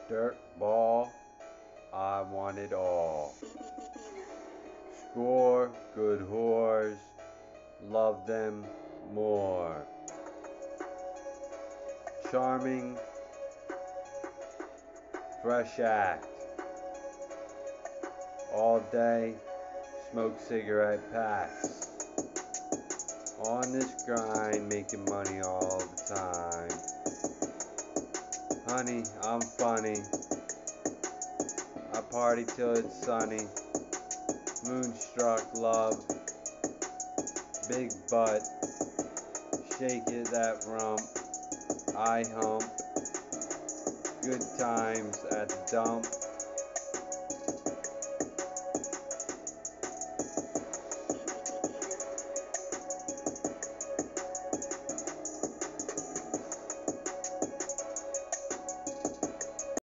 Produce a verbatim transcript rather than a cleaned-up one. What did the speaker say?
Dirt ball, I want it all. Score, good whores, love them more. Charming, fresh act. All day, smoke cigarette packs. On this grind, making money all the time. Honey, I'm funny. I party till it's sunny. Moonstruck love. Big butt. Shake it, that rump. I hump. Good times at the dump.